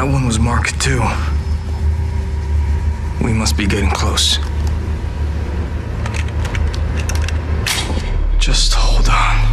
That one was Mark too. We must be getting close. Just hold on.